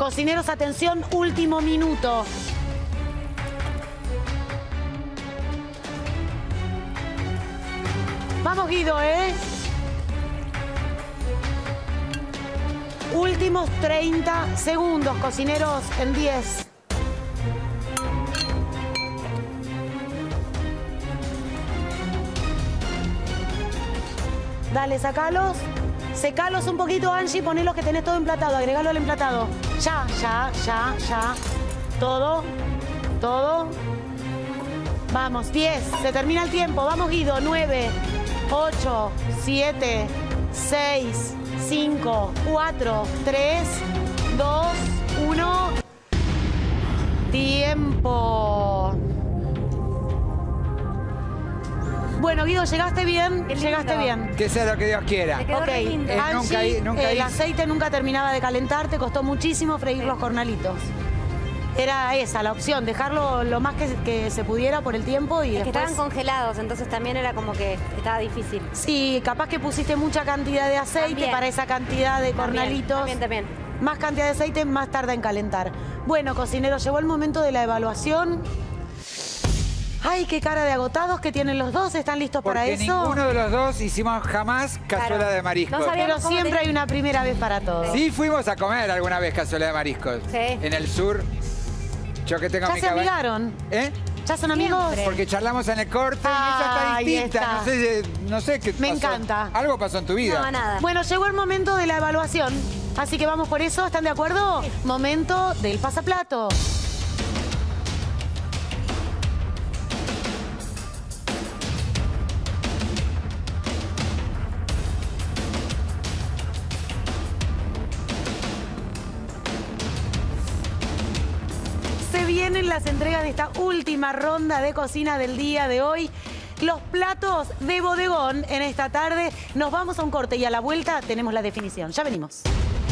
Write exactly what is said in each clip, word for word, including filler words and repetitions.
Cocineros, atención, último minuto. Vamos, Guido, ¿eh? Últimos treinta segundos, cocineros, en diez. Dale, sacalos. Secalos un poquito, Angie, poné los que tenés todo emplatado, agregalo al emplatado. Ya, ya, ya, ya. Todo, todo. Vamos, diez. Se termina el tiempo. Vamos, Guido. nueve, ocho, siete, seis, cinco, cuatro, tres, dos, uno. Tiempo. Bueno, Guido, llegaste bien, llegaste bien. Que sea lo que Dios quiera. Ok, Eh, Angie, nunca, nunca el hice. aceite nunca terminaba de calentar, te costó muchísimo freír los cornalitos. Era esa la opción, dejarlo lo más que, que se pudiera por el tiempo y Es que después... estaban congelados, entonces también era como que estaba difícil. Sí, capaz que pusiste mucha cantidad de aceite También. para esa cantidad de cornalitos. También, también. Más cantidad de aceite, más tarda en calentar. Bueno, cocinero, llegó el momento de la evaluación. Ay, qué cara de agotados que tienen los dos. ¿Están listos para Porque eso? ninguno de los dos hicimos jamás cazuela Claro. de mariscos. No sabía- Pero ¿Cómo siempre te- hay una primera vez para todos. Sí, fuimos a comer alguna vez cazuela de mariscos. Sí. En el sur. Yo que tengo ¿Ya mi se cabaña- amigaron? ¿Eh? ¿Ya son amigos? Siempre. Porque charlamos en el corte y ella está Ahí distinta. está. No sé, eh, no sé qué Me pasó. encanta. Algo pasó en tu vida. No, nada. Bueno, llegó el momento de la evaluación. Así que vamos por eso. ¿Están de acuerdo? Momento del pasaplato. Se vienen las entregas de esta última ronda de cocina del día de hoy. Los platos de bodegón en esta tarde. Nos vamos a un corte y a la vuelta tenemos la definición. Ya venimos.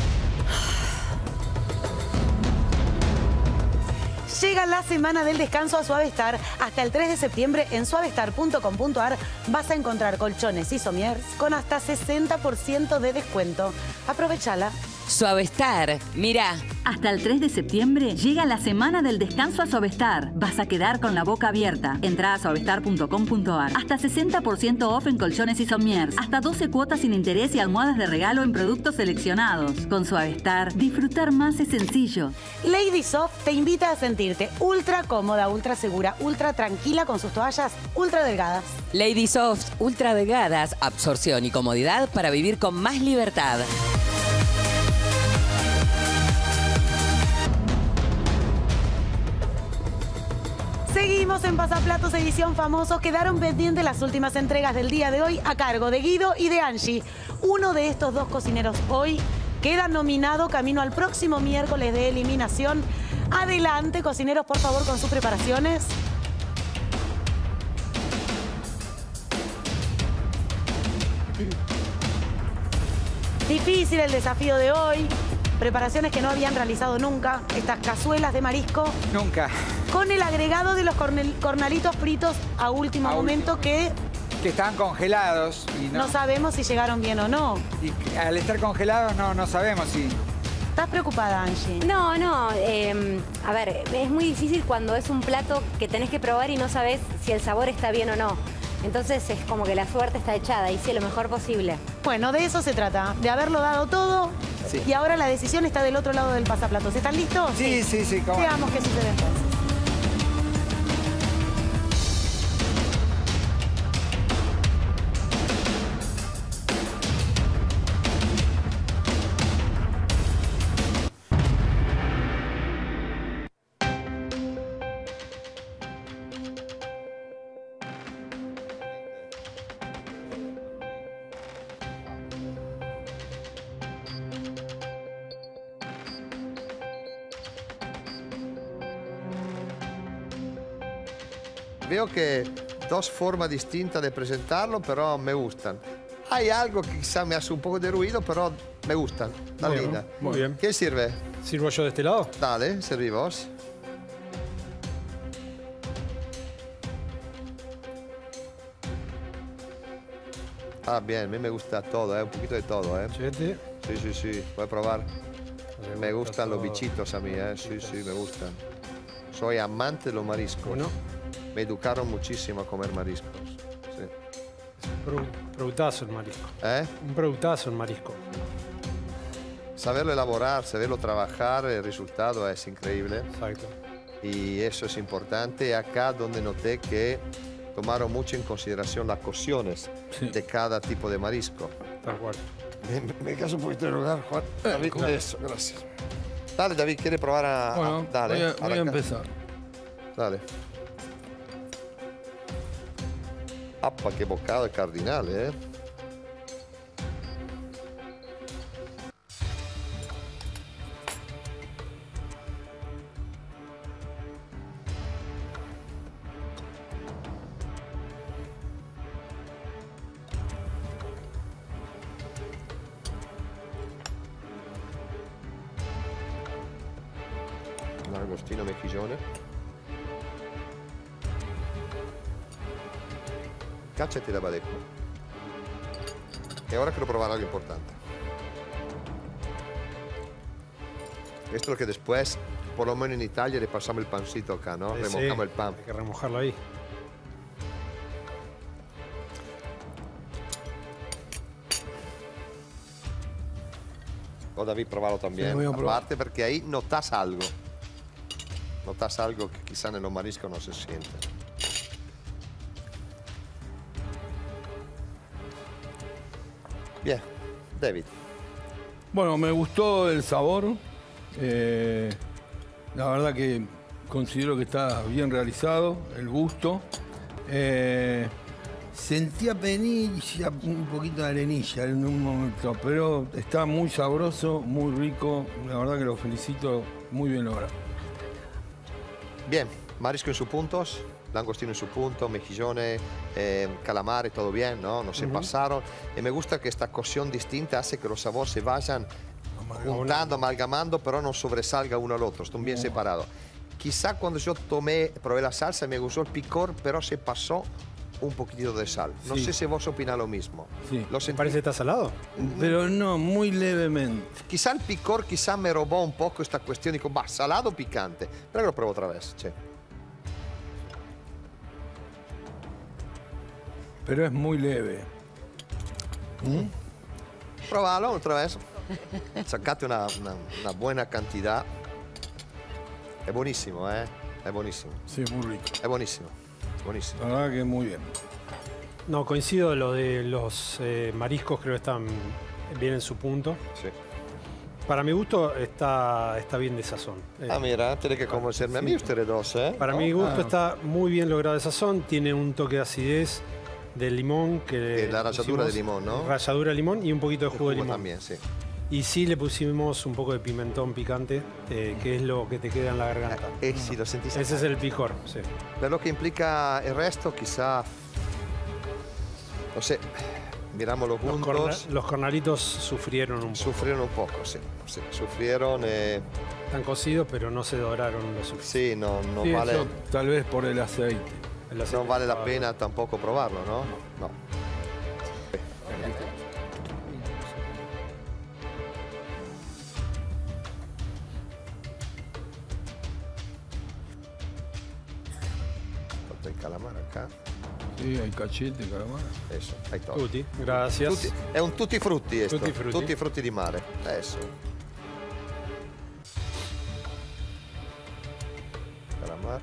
Llega la semana del descanso a Suavestar. Hasta el tres de septiembre en suavestar punto com punto ar vas a encontrar colchones y somiers con hasta sesenta por ciento de descuento. Aprovechala. Suavestar, mirá. Hasta el tres de septiembre llega la semana del descanso a Suavestar. Vas a quedar con la boca abierta. Entrá a suavestar punto com punto ar. Hasta sesenta por ciento off en colchones y somiers. Hasta doce cuotas sin interés y almohadas de regalo en productos seleccionados. Con Suavestar, disfrutar más es sencillo. Lady Soft te invita a sentirte ultra cómoda, ultra segura, ultra tranquila con sus toallas ultra delgadas. Lady Soft, ultra delgadas, absorción y comodidad para vivir con más libertad. Seguimos en Pasaplatos edición Famosos. Quedaron pendientes las últimas entregas del día de hoy a cargo de Guido y de Angie. Uno de estos dos cocineros hoy queda nominado camino al próximo miércoles de eliminación. Adelante, cocineros, por favor, con sus preparaciones. Difícil el desafío de hoy. Preparaciones que no habían realizado nunca. Estas cazuelas de marisco Nunca. con el agregado de los cornel- cornalitos fritos a último A momento que Que estaban congelados y no, no sabemos si llegaron bien o no. y que al estar congelados no, no sabemos si... ¿Estás preocupada, Angie? No, no. eh, a ver, es muy difícil cuando es un plato que tenés que probar y no sabés si el sabor está bien o no. Entonces es como que la suerte está echada. Hice lo mejor posible. Bueno, de eso se trata, de haberlo dado todo. Sí. Y ahora la decisión está del otro lado del pasaplatos. ¿Están listos? Sí, sí, sí. cómo no. Veamos qué sucede entonces. Veo que dos formas distintas de presentarlo, pero me gustan. Hay algo que quizá me hace un poco de ruido, pero me gustan. Está Bueno, linda. muy bien. ¿Quién sirve? ¿Sirvo yo de este lado? Dale, serví vos. Ah, bien, a mí me gusta todo, ¿eh? Un poquito de todo, ¿eh? Chete. Sí, sí, sí. Voy a probar. Me gusta gustan los todo. bichitos a mí, ¿eh? Sí, sí, me gustan. Soy amante de los mariscos. Bueno. Me educaron muchísimo a comer mariscos. Sí. Pro- productazo el marisco. ¿Eh? Un productazo el marisco. Saberlo elaborar, saberlo trabajar, el resultado es increíble. Exacto. Y eso es importante. Acá donde noté que tomaron mucho en consideración las cocciones Sí. de cada tipo de marisco. Tal cual. Me, me caso un poquito de lugar, Juan. David, eso, gracias. Dale, David, ¿quiere probar a...? a- Bueno, dale, voy a, voy a arranca. empezar. Dale. Appa, qué bocado de cardinal, ¿eh? Un agostino mejillone. Cáchate la badeco. Y ahora quiero probar algo importante. Esto es lo que después, por lo menos en Italia, le pasamos el pancito acá, ¿no? Sí, Remojamos sí, el pan. Hay que remojarlo ahí. O David, probarlo también. Sí, voy a probar. Aparte, porque ahí notas algo. Notas algo que quizá en los mariscos no se siente. Bien, David. Bueno, me gustó el sabor. eh, la verdad que considero que está bien realizado, el gusto. Eh, sentía penilla, un poquito de arenilla en un momento, pero está muy sabroso, muy rico. La verdad que lo felicito, muy bien logrado. Bien, marisco en sus puntos, langostino en su punto, mejillones, eh, calamares, todo bien, ¿no? No se pasaron. Y me gusta que esta cocción distinta hace que los sabores se vayan juntando, amalgamando, pero no sobresalga uno al otro, están bien separados. Quizá cuando yo tomé, probé la salsa, me gustó el picor, pero se pasó un poquitito de sal. No Sí. sé si vos opinás lo mismo. Sí. Lo ¿Te sentí- parece que está salado? Pero no, muy levemente. Quizá el picor quizá me robó un poco esta cuestión, digo, va, salado o picante. Pero lo pruebo otra vez, che. Pero es muy leve. Provalo otra vez. Sacate una, una- una buena cantidad. Es buenísimo, ¿eh? Es buenísimo. Sí, muy rico. Es buenísimo. Buenísimo. La verdad que muy bien. No, coincido, lo de los eh, mariscos creo que están bien en su punto. Sí. Para mi gusto está, está bien de sazón. Eh, Ah, mira, tiene que convencerme a mí ustedes dos, ¿eh? Para ¿No? mi gusto Ah. está muy bien logrado de sazón, tiene un toque de acidez del limón que Eh, la ralladura pusimos- de limón, ¿no? Ralladura de limón y un poquito de El jugo de jugo limón. también, sí. Y sí le pusimos un poco de pimentón picante, eh, que es lo que te queda en la garganta. Eh, sí, lo sentís. Ese es el picor, sí. Per lo que implica el resto, quizá. No sé, mirámoslo Los, corna- juntos. los cornalitos sufrieron un poco. Sufrieron un poco, sí. sí. Sufrieron. Eh, Están cocidos, pero no se doraron lo suficiente. sí, no, no Sí, vale. eso tal vez por el aceite. El aceite No vale la estaba- pena tampoco probarlo, ¿no? No. Falta el calamar acá. Sí, hay cachete, calamar. Eso, ahí todo. Tutti, gracias. Tutti- è un tutti frutti questo. Tutti frutti. Tutti frutti di mare. Adesso. Calamar.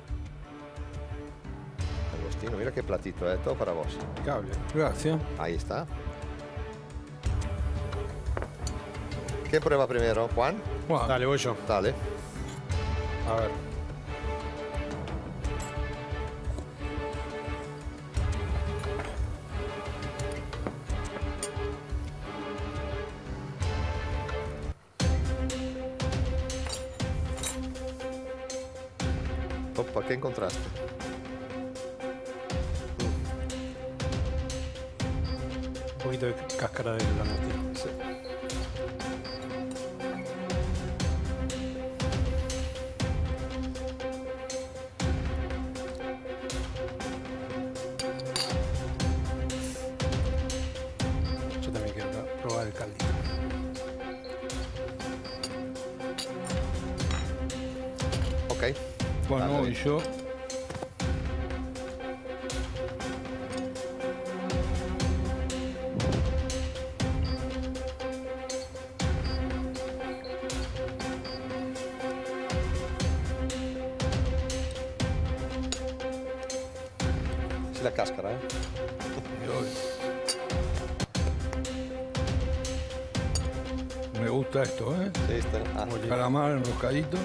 Agostino, mira qué platito, ¿eh? Todo para vos. Cable. Gracias. Ahí está. ¿Qué prueba primero, Juan? Juan, Dale, voy yo. Dale. A ver. Opa, ¿qué encontraste? Un poquito de cáscara de langostino. Sí. Yo también quiero probar el caldito. Bueno, Dale. voy yo. Sí, la cáscara, ¿eh? Y voy. Me gusta esto, ¿eh? Sí, está. Ah, Calamar enroscadito.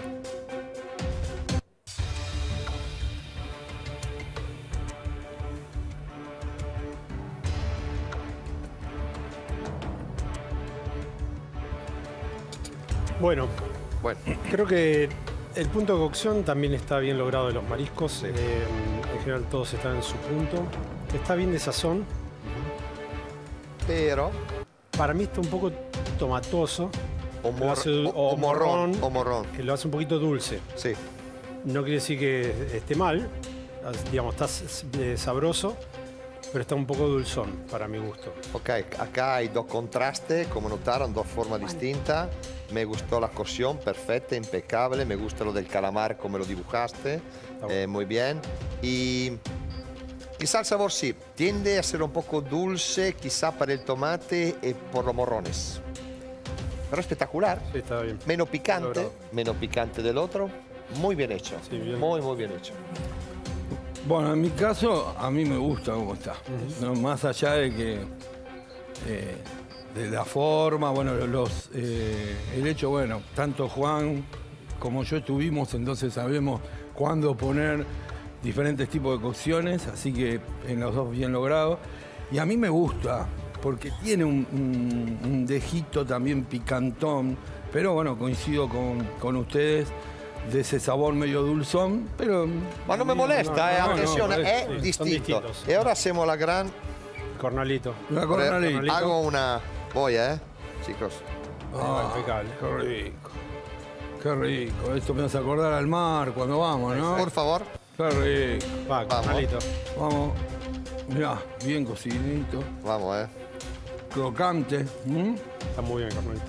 Bueno, bueno, creo que el punto de cocción también está bien logrado de los mariscos. Sí. Eh, en general todos están en su punto. Está bien de sazón. pero... Para mí está un poco tomatoso. O, que lo mor- hace- o- o morrón, o morrón. Que lo hace un poquito dulce. Sí. No quiere decir que esté mal. as- Digamos, está s- eh, sabroso. Pero está un poco dulzón, para mi gusto. Ok, acá hay dos contrastes, como notaron, dos formas distintas. Me gustó la cocción, perfecta, impecable. Me gusta lo del calamar, como lo dibujaste. bueno. Eh, muy bien. Y quizá el sabor sí, tiende a ser un poco dulce, quizá para el tomate y por los morrones. Pero espectacular. Sí, está bien. Menos picante, Logrado. menos picante del otro. Muy bien hecho. Sí, bien. Muy, muy bien hecho. Bueno, en mi caso, a mí me gusta cómo está. No, más allá de que eh, de la forma, bueno, los, eh, el hecho, bueno, tanto Juan como yo estuvimos, entonces sabemos cuándo poner diferentes tipos de cocciones, así que en los dos bien logrado. Y a mí me gusta, porque tiene un, un- un dejito también picantón, pero bueno, coincido con, con ustedes de ese sabor medio dulzón, pero... Ma non mi molesta, eh, no, no, attenzione, no, è sì, sono distinto. distintos. E ora siamo la gran... Cornalito. Una cornalita. Hago una... Voy, eh, chicos. Ah, impecable. Qué rico. Qué rico. Esto me hace acordar al mar cuando vamos, ¿no? Por favor. Qué rico. Va, cornalito. Vamos. Mirá, bien cocinito. Vamos, eh. Crocante. ¿Mm? Está muy bien, cornalito.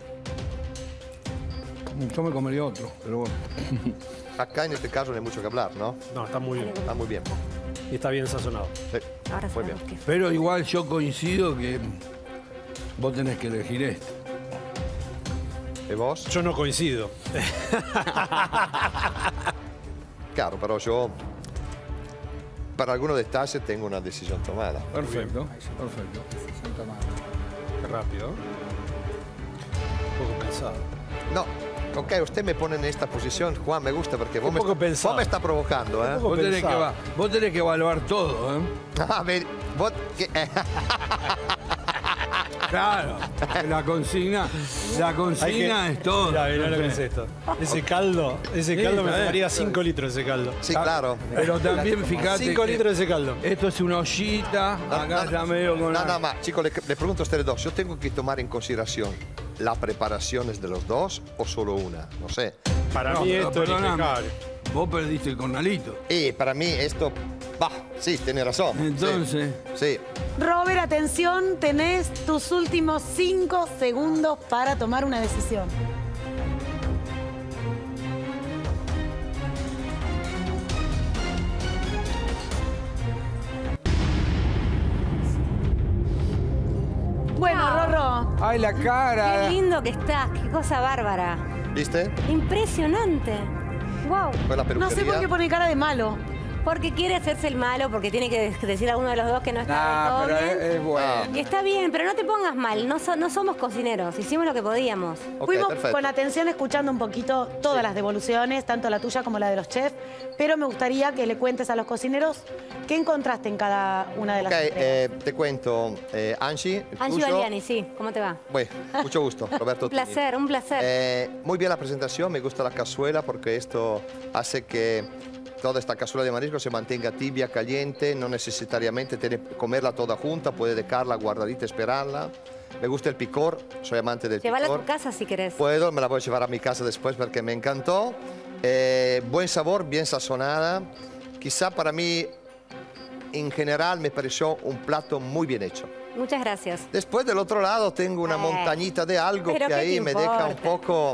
Yo me comería otro, pero bueno. Acá en este caso no hay mucho que hablar, ¿no? No, está muy bien. Está muy bien. Y está bien sazonado. Sí, Ahora muy bien. sabemos qué. Pero igual yo coincido que vos tenés que elegir este. ¿Y vos? Yo no coincido. Claro, pero yo... Para algunos detalles tengo una decisión tomada. Perfecto, perfecto. Qué rápido. Un poco pensado. No, ok, usted me pone en esta posición, Juan, me gusta porque vos Un me, poco está, pensado. vos me está provocando, ¿eh? poco Vos tenés, que pensado. va- vos tenés que evaluar todo, ¿eh? A ver, vos... que- eh, Claro, la consigna, la consigna es todo. Mirá, mirá lo que es esto. Ese caldo, ese Sí, caldo me está bien. tomaría cinco litros de ese caldo. Sí, claro. Pero también fíjate cinco que litros de ese caldo. esto es una ollita, acá no, ya medio con Nada la... más, chicos, le, le pregunto a ustedes dos, ¿yo tengo que tomar en consideración las preparaciones de los dos o solo una? No sé. Para No, mí pero esto es perdóname, impecable. Vos perdiste el cornalito. Y para mí esto... Bah, sí, tiene razón. Sí, Entonces, Sí. Robert, atención, tenés tus últimos cinco segundos para tomar una decisión. Bueno, Rorro, ¡Ay, la Qué cara! lindo que estás, qué cosa bárbara. ¿Viste? Impresionante. Wow. Fue la no peluquería. sé por qué pone cara de malo. Porque quiere hacerse el malo, porque tiene que decir a uno de los dos que no está Nah, del pero todo es, bien. es bueno. Y está bien, pero no te pongas mal, no, so- no somos cocineros, hicimos lo que podíamos. Ok, Fuimos perfecto. con atención escuchando un poquito todas las devoluciones, tanto la tuya como la de los chefs, pero me gustaría que le cuentes a los cocineros qué encontraste en cada una de las Ok, entregas. eh, te cuento. Eh, Angie, el Angie tuyo. Valiani, sí, ¿cómo te va? Bueno, mucho gusto, Roberto. Un placer, un placer. Eh, muy bien la presentación, me gusta la cazuela porque esto hace que toda esta cazuela de marisco se mantenga tibia, caliente, no necesariamente tiene que comerla toda junta, puede dejarla guardadita, esperarla. Me gusta el picor, soy amante del Llévala a picor. tu casa si querés. Puedo, me la voy a llevar a mi casa después porque me encantó. Eh, buen sabor, bien sazonada. Quizá para mí, en general, me pareció un plato muy bien hecho. Muchas gracias. Después del otro lado tengo una Eh, montañita de algo pero que ¿qué ahí te me deja un importa? poco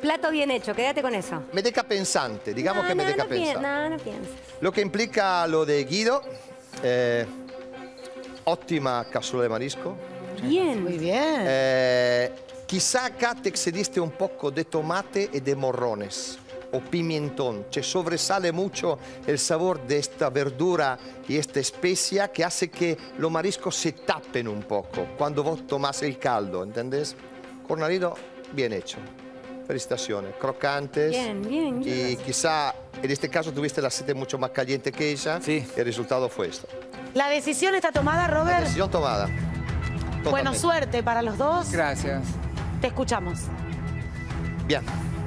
plato bien hecho, quédate con eso. Me deja pensante, digamos no, que me no, deja no pi- pensante. No, no pienses. Lo que implica lo de Guido, eh, óptima cazuela de marisco. Bien. Muy bien. Eh, quizá acá te excediste un poco de tomate y de morrones o pimentón. Te sobresale mucho el sabor de esta verdura y esta especia que hace que los mariscos se tapen un poco cuando vos tomás el caldo, ¿entendés? Cornalito, bien hecho. Felicitaciones, crocantes. Bien, bien, Y bien. quizá en este caso tuviste la sete mucho más caliente que ella. Sí. Y el resultado fue esto. ¿La decisión está tomada, Robert? Decisión tomada. Bueno, Totalmente. suerte para los dos. Gracias. Te escuchamos. Bien.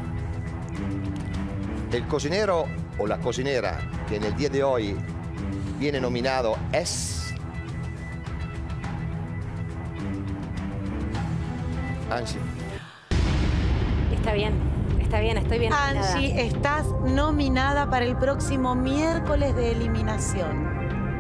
El cocinero o la cocinera que en el día de hoy viene nominado es... Angie. Está bien, está bien, estoy bien. nominada. Angie, estás nominada para el próximo miércoles de eliminación.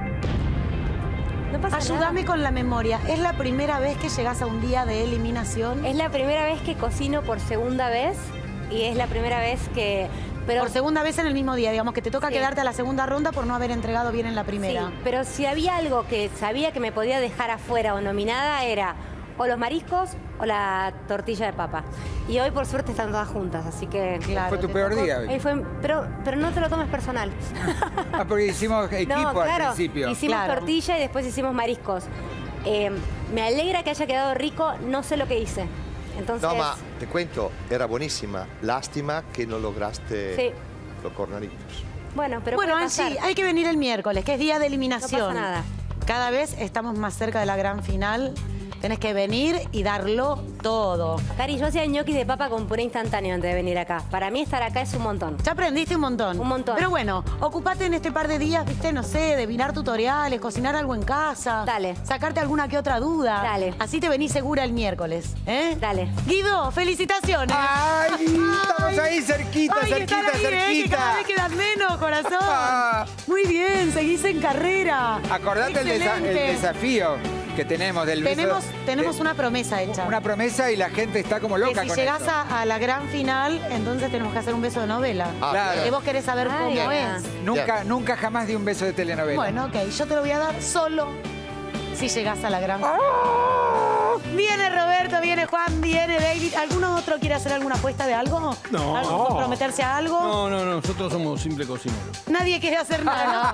No pasa Ayúdame nada. con la memoria. ¿Es la primera vez que llegas a un día de eliminación? Es la primera vez que cocino por segunda vez y es la primera vez que... Pero, Por segunda vez en el mismo día, digamos que te toca Sí. quedarte a la segunda ronda por no haber entregado bien en la primera. Sí, pero si había algo que sabía que me podía dejar afuera o nominada era o los mariscos o la tortilla de papa. Y hoy por suerte están todas juntas, así que... Claro, Fue tu te peor tocó- día. Hoy fue- pero, pero no te lo tomes personal. Ah, porque hicimos equipo no, claro, al principio. hicimos Claro. tortilla y después hicimos mariscos. Eh, me alegra que haya quedado rico, no sé lo que hice. Entonces, No, ma, te cuento, era buenísima. Lástima que no lograste Sí. los cornalitos. bueno, pero Bueno, puede Angie, pasar. hay que venir el miércoles, que es día de eliminación. No pasa nada. Cada vez estamos más cerca de la gran final. Tenés que venir y darlo todo. Cari, yo hacía ñoquis de papa con puré instantáneo antes de venir acá. Para mí estar acá es un montón. Ya aprendiste un montón. Un montón. Pero bueno, ocupate en este par de días, viste, no sé, de mirar tutoriales, cocinar algo en casa. Dale. Sacarte alguna que otra duda. Dale. Así te venís segura el miércoles, ¿eh? Dale. Guido, felicitaciones. ¡Ay! Estamos ahí cerquita, Ay, cerquita, están ahí, ¿eh? Que cerquita. cada vez quedas menos, corazón. Ah. Muy bien, seguís en carrera. Acordate el, desa- el Excelente. desafío que tenemos del beso- Tenemos, tenemos de- una promesa hecha. una promesa y la gente está como loca que si con llegás esto. a, a la gran final, entonces tenemos que hacer un beso de novela. Ah, Claro. Que vos querés saber Ay, cómo ay, es. Nunca, nunca jamás di un beso de telenovela. Bueno, ok, yo te lo voy a dar solo si llegás a la gran final. Viene Roberto, viene Juan, viene David. ¿Alguno otro quiere hacer alguna apuesta de algo? No. ¿Algo, ¿Comprometerse a algo? No, no, no, nosotros somos simple cocineros. Nadie quiere hacer nada.